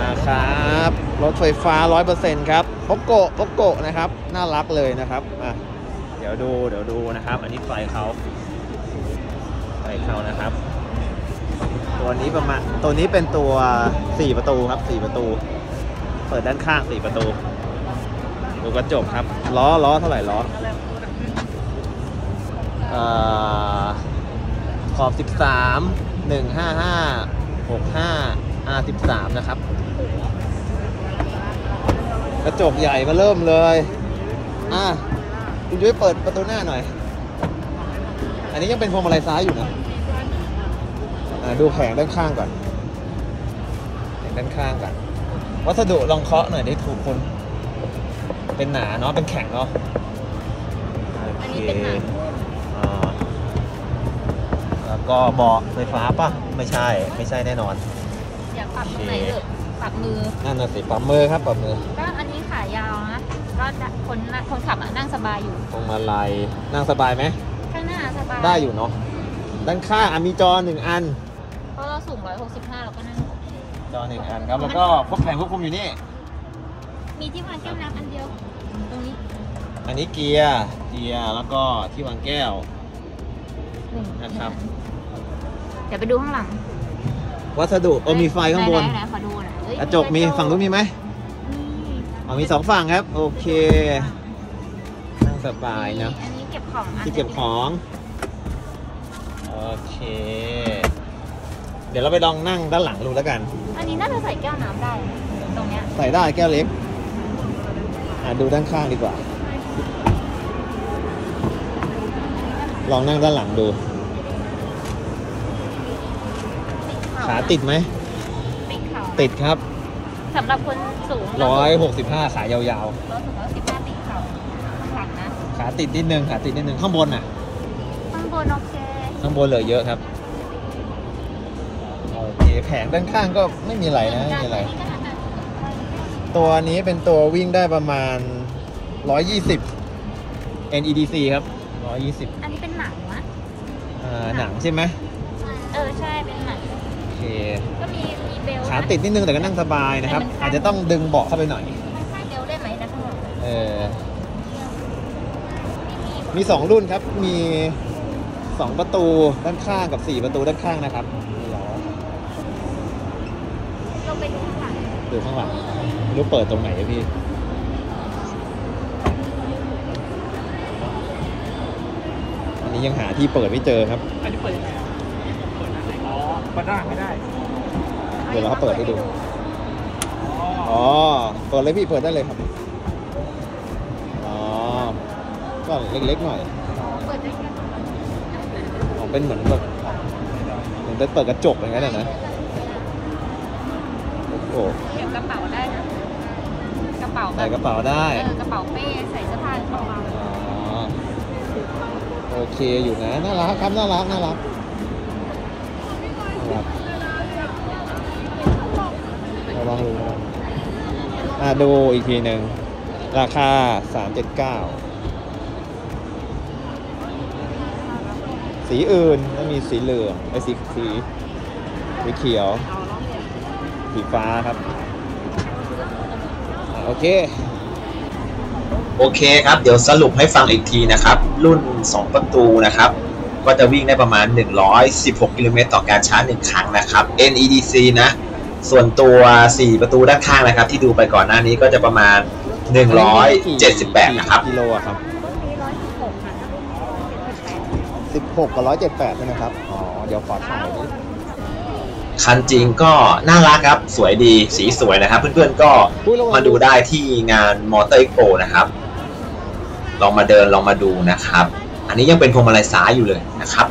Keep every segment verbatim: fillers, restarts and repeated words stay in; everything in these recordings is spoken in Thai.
ครับรถไฟฟ้า ร้อยเปอร์เซ็นต์ ครับโปโกโปโกนะครับน่ารักเลยนะครับอ่ะเดี๋ยวดูเดี๋ยวดูนะครับอันนี้ไฟเขาไฟเขานะครับตัวนี้ประมาณตัวนี้เป็นตัวสี่ประตูครับสี่ประตูเปิดด้านข้างสี่ประตูดูกระจกครับล้อล้อเท่าไหร่ล้ออ่าขอบสิบสาม หนึ่งห้าห้า หกห้า อาร์ สิบสาม นะครับกระจกใหญ่มาเริ่มเลยอ่ะคุณยุ้ยเปิดประตูหน้าหน่อยอันนี้ยังเป็นพวงมาลัยซ้ายอยู่นะอ่ะดูแผงด้านข้างก่อนแผงด้านข้างก่อนวัสดุลองเคาะหน่อยได้ถูกคนเป็นหนาเนาะเป็นแข็งเนาะอันนี้เป็นหนาอ่าแล้วก็เบาะไฟฟ้าป่ะไม่ใช่ไม่ใช่แน่นอนอยากปรับตรงไหนเลยปรับมือนั่นน่ะสิปรับมือครับปรับมือก็อันนี้ขายาวนะก็คนคนขับนั่งสบายอยู่ตรงมาลายนั่งสบายไหมข้างหน้าสบายได้อยู่เนาะด้านข้างมีจอหนึ่งอันเพราะเราสูงหนึ่งร้อยหกสิบห้าเราก็นั่งจอหนึ่งอันครับแล้วก็พวกแผงควบคุมอยู่นี่มีที่วางแก้วน้ำอันเดียวตรงนี้อันนี้เกียร์เกียร์แล้วก็ที่วางแก้วนะครับเดี๋ยวไปดูข้างหลังวัสดุโอ้มีไฟข้างบนกระจกมีฝั่งนู้นมีไหมอ๋อมีสองฝั่งครับโอเคนั่งสบายนะอันนี้เก็บของที่เก็บของโอเคเดี๋ยวเราไปลองนั่งด้านหลังดูแล้วกันอันนี้น่าจะใส่แก้วน้ำได้ตรงเนี้ยใส่ได้แก้วเล็กอ่ะดูด้านข้างดีกว่าลองนั่งด้านหลังดูขาติดไหมติดครับสำหรับคนสูงร้อยหกสิบห้าขายาวๆร้อยสิบห้าติดเข่าหลังนะขาติดนิดนึงขาติดนิดนึงข้างบนน่ะข้างบนโอเคข้างบนเหลือเยอะครับโอเคแผงด้านข้างก็ไม่มีอะไรนะไม่มีอะไรตัวนี้เป็นตัววิ่งได้ประมาณร้อยยี่สิบ เอ็น อี ดี ซี ครับร้อยยี่สิบอันนี้เป็นหนังวะอ่าหนังใช่ไหมเออใช่เป็นหนังโอเคก็มีมีเบลขาติดนิดนึงแต่ก็นั่งสบายนะครับอาจจะต้องดึงเบาะเข้าไปหน่อยใช่เบลได้ไหมนะทั้งหมดเออมีสองรุ่นครับมีสองประตูด้านข้างกับสี่ประตูด้านข้างนะครับเราไปดูข้างหลังดูข้างหลังรู้เปิดตรงไหนพี่อันนี้ยังหาที่เปิดไม่เจอครับอันนี้เปิดยังไงเปิดได้อ๋อเปิดได้ไม่ได้เดี๋ยวเราเปิดให้ดูอ๋อเปิดเลยพี่เปิดได้เลยครับอ๋อก็เล็กๆหน่อยเปิดได้แค่อ๋อเป็นเหมือนแบบเหมือนเปิดกระจกอย่างนั้นนะโอ้เก็บกระเป๋าได้นะกระเป๋าใส่กระเป๋าได้เออกระเป๋าเป้ใส่เสื้อผ้าเข้ามาอ๋อโอเคอยู่นะน่ารักครับน่ารักน่ารักลองดูอ่ะดูอีกทีหนึ่งราคาสามร้อยเจ็ดสิบเก้าสีอื่นก็มีสีเหลืองไอ้สีสีสีเขียวสีฟ้าครับโอเคโอเคครับเดี๋ยวสรุปให้ฟังอีกทีนะครับรุ่นสองประตูนะครับก็จะวิ่งได้ประมาณหนึ่งร้อยสิบหกกิโลเมตรต่อการชาร์จหนึ่งครั้งนะครับ เอ็น อี ดี ซี นะส่วนตัวสี่ประตูด้านข้างนะครับที่ดูไปก่อนหน้านี้ก็จะประมาณหนึ่งร้อยเจ็ดสิบแปดนะครับกิโลครับสิบหกกับหนึ่งร้อยเจ็ดสิบแปดใช่ไหมครับอ๋อเดี๋ยวขอถ่ายนิดคันจริงก็น่ารักครับสวยดีสีสวยนะครับเพื่อนๆก็มาดูได้ที่งานมอเตอร์เอ็กโปนะครับลองมาเดินลองมาดูนะครับอันนี้ยังเป็นพวงมาลัยซ้ายอยู่เลยนะครับ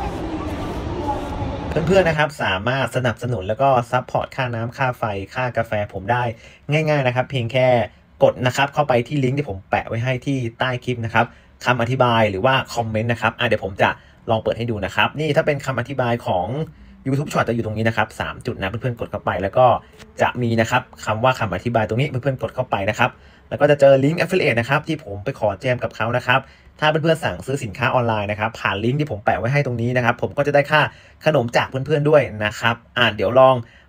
เพื่อนๆนะครับสามารถสนับสนุนแล้วก็ซัพพอร์ตค่าน้ำค่าไฟค่ากาแฟผมได้ง่ายๆนะครับเพียงแค่กดนะครับเข้าไปที่ลิงก์ที่ผมแปะไว้ให้ที่ใต้คลิปนะครับคำอธิบายหรือว่าคอมเมนต์นะครับอ่ะเดี๋ยวผมจะลองเปิดให้ดูนะครับนี่ถ้าเป็นคำอธิบายของ YouTube Short จะอยู่ตรงนี้นะครับสามจุดนะเพื่อนๆกดเข้าไปแล้วก็จะมีนะครับคำว่าคำอธิบายตรงนี้เพื่อนๆกดเข้าไปนะครับแล้วก็จะเจอลิงก์ Affiliate นะครับที่ผมไปขอแจมกับเขานะครับถ้าเพื่อนๆสั่งซื้อสินค้าออนไลน์นะครับผ่านลิงก์ที่ผมแปะไว้ให้ตรงนี้นะครับผมก็จะได้ค่าขนมจากเพื่อนๆด้วยนะครับอ่าเดี๋ยวลอง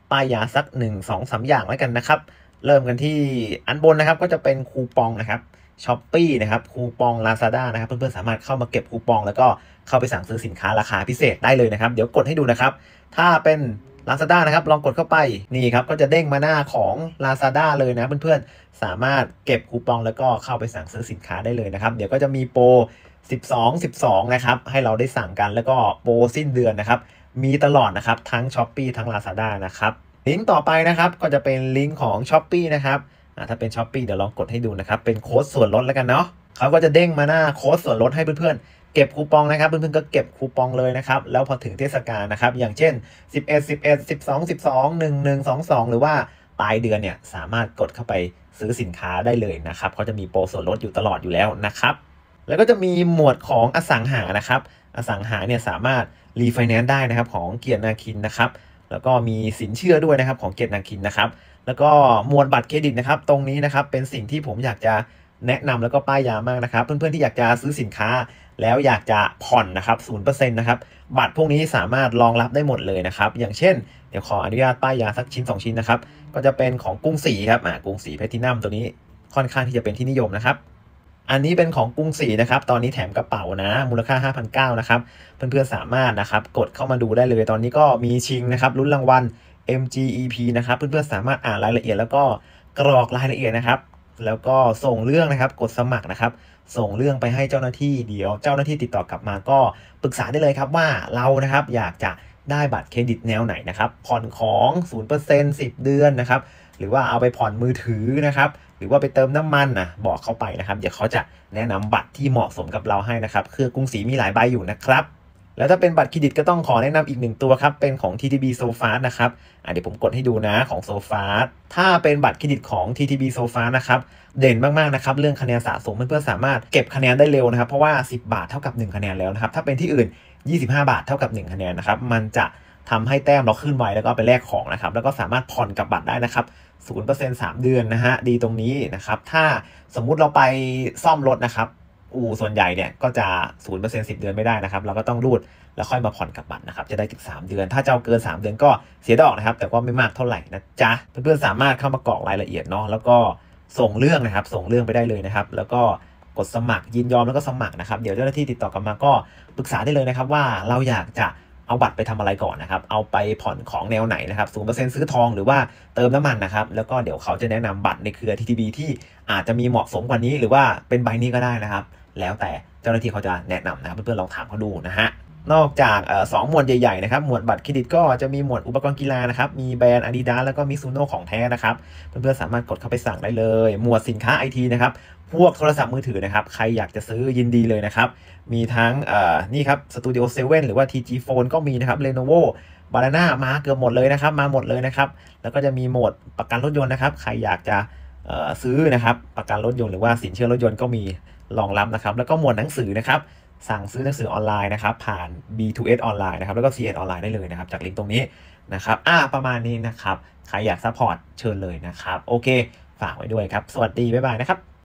ป้ายยาสักหนึ่ง สอง สามอย่างแล้วกันนะครับเริ่มกันที่อันบนนะครับก็จะเป็นคูปองนะครับ Shopee นะครับคูปอง Lazada นะครับเพื่อนๆสามารถเข้ามาเก็บคูปองแล้วก็เข้าไปสั่งซื้อสินค้าราคาพิเศษได้เลยนะครับเดี๋ยวกดให้ดูนะครับถ้าเป็น Lazada นะครับลองกดเข้าไปนี่ครับก็จะเด้งมาหน้าของ Lazada เลยนะเพื่อนๆสามารถเก็บคูปองแล้วก็เข้าไปสั่งซื้อสินค้าได้เลยนะครับเดี๋ยวก็จะมีโปรสิบสอง สิบสองนะครับให้เราได้สั่งกันแล้วก็โปรสิ้นเดือนนะครับมีตลอดนะครับทั้ง Shopee ทั้ง Lazada นะครับลิงก์ต่อไปนะครับก็จะเป็นลิงก์ของ Shopee นะครับถ้าเป็น Shopee เดี๋ยวลองกดให้ดูนะครับเป็นโค้ดส่วนลดแล้วกันเนาะเขาก็จะเด้งมาหน้าโค้ดส่วนลดให้เพื่อนๆเก็บคูปองนะครับเพื่อนๆก็เก็บคูปองเลยนะครับแล้วพอถึงเทศกาลนะครับอย่างเช่นสิบเอ็ด สิบเอ็ด สิบสอง สิบสอง หนึ่ง หนึ่ง สอง สองหรือว่าปลายเดือนเนี่ยสามารถกดเข้าไปซื้อสินค้าได้เลยนะครับเขาจะมีโปรส่วนลดอยู่ตลอดอยู่แล้วนะครับแล้วก็จะมีหมวดของอสังหานะครับอสังหาเนี่ยสามารถรีไฟแนนซ์ได้นะครับของเกียรตินาคินนะครับแล้วก็มีสินเชื่อด้วยนะครับของเกียรตินาคินนะครับแล้วก็หมวดบัตรเครดิตนะครับตรงนี้นะครับเป็นสิ่งที่ผมอยากจะแนะนำแล้วก็ป้ายยามากนะครับเพื่อนๆที่อยากจะซื้อสินค้าแล้วอยากจะผ่อนนะครับ ศูนย์เปอร์เซ็นต์ นะครับบัตรพวกนี้สามารถรองรับได้หมดเลยนะครับอย่างเช่นเดี๋ยวขออนุญาตป้ายยาสักชิ้นสองชิ้นนะครับก็จะเป็นของกรุงศรีครับอ่ากรุงศรีแพลทินัมตัวนี้ค่อนข้างที่จะเป็นที่นิยมนะครับอันนี้เป็นของกรุงศรีนะครับตอนนี้แถมกระเป๋านะมูลค่า ห้าพันเก้าร้อย นะครับเพื่อนๆสามารถนะครับกดเข้ามาดูได้เลยตอนนี้ก็มีชิงนะครับลุ้นรางวัล เอ็ม จี อี พี นะครับเพื่อนๆสามารถอ่านรายละเอียดแล้วก็กรอกรายละเอียดนะครับแล้วก็ส่งเรื่องนะครับกดสมัครนะครับส่งเรื่องไปให้เจ้าหน้าที่เดี๋ยวเจ้าหน้าที่ติดต่อกลับมาก็ปรึกษาได้เลยครับว่าเรานะครับอยากจะได้บัตรเครดิตแนวไหนนะครับผ่อนของ ศูนย์เปอร์เซ็นต์ สิบเดือนนะครับหรือว่าเอาไปผ่อนมือถือนะครับหรือว่าไปเติมน้ำมันนะบอกเข้าไปนะครับเดี๋ยวเขาจะแนะนำบัตรที่เหมาะสมกับเราให้นะครับคือกรุงศรีมีหลายใบอยู่นะครับแล้วถ้าเป็นบัตรเครดิตก็ต้องขอแนะนำอีกหนึ่งตัวครับเป็นของ ที ที บี SoFast นะครับอ่ะเดี๋ยวผมกดให้ดูนะของ SoFast ถ้าเป็นบัตรเครดิตของ ที ที บี SoFast นะครับเด่นมากๆนะครับเรื่องคะแนนสะสมเพื่อนๆสามารถเก็บคะแนนได้เร็วนะครับเพราะว่าสิบบาทเท่ากับหนึ่งคะแนนแล้วนะครับถ้าเป็นที่อื่นยี่สิบห้าบาทเท่ากับหนึ่งคะแนนนะครับมันจะทำให้แต้มเราขึ้นไวแล้วก็ไปแลกของนะครับแล้วก็สามารถผ่อนกับบัตรได้นะครับ ศูนย์เปอร์เซ็นต์ สามเดือนนะฮะดีตรงนี้นะครับถ้าสมมุติเราไปซ่อมรถนะครับอู่ส่วนใหญ่เนี่ยก็จะ ศูนย์เปอร์เซ็นต์ สิบเดือนไม่ได้นะครับเราก็ต้องรูดแล้วค่อยมาผ่อนกับบัตรนะครับจะได้ถึงสามเดือนถ้าเจ้าเกินสามเดือนก็เสียดอกนะครับแต่ก็ไม่มากเท่าไหร่นะจ๊ะเพื่อนๆสามารถเข้ามากรอกรายละเอียดเนาะแล้วก็ส่งเรื่องนะครับส่งเรื่องไปได้เลยนะครับแล้วก็กดสมัครยินยอมแล้วก็สมัครนะครับเดี๋ยวเจ้าหน้าที่ติดต่อกลับมาก็ปรึกษาได้เลยนะครับว่าเราอยากจะเอาบัตรไปทำอะไรก่อนนะครับเอาไปผ่อนของแนวไหนนะครับ ศูนย์เปอร์เซ็นต์ ซื้อทองหรือว่าเติมน้ำมันนะครับแล้วก็เดี๋ยวเขาจะแนะนำบัตรในเครือ ที ที บี ที่อาจจะมีเหมาะสมกว่านี้หรือว่าเป็นใบนี้ก็ได้นะครับแล้วแต่เจ้าหน้าที่เขาจะแนะนำนะครับเพื่อนๆลองถามเขาดูนะฮะนอกจากเอ่อสองหมวดใหญ่ๆนะครับหมวดบัตรเครดิตก็จะมีหมวดอุปกรณ์กีฬานะครับมีแบรนด์ Adidas แล้วก็ Mizuno ของแท้นะครับเพื่อนๆสามารถกดเข้าไปสั่งได้เลยหมวดสินค้า ไอ ที นะครับพวกโทรศัพท์มือถือนะครับใครอยากจะซื้อยินดีเลยนะครับมีทั้งเอ่อนี่ครับ Studio เซเว่น หรือว่า ที จี Phone ก็มีนะครับ Lenovo Banana มาเกือบหมดเลยนะครับมาหมดเลยนะครับแล้วก็จะมีโหมดประกันรถยนต์นะครับใครอยากจะเอ่อซื้อนะครับประกันรถยนต์หรือว่าสินเชื่อรถยนต์ก็มีรองรับนะครับแล้วก็หมวดหนังสือนะครับสั่งซื้อหนังสือออนไลน์นะครับผ่าน บี ทู เอส ออนไลน์นะครับแล้วก็ ซี เอส ออนไลน์ได้เลยนะครับจากลิงก์ตรงนี้นะครับอ่าประมาณนี้นะครับใครอยากซัพพอร์ตเชิญเลยนะครับโอเคฝากไว้ด้วยครับสวัสดีบ๊ายบายนะครับ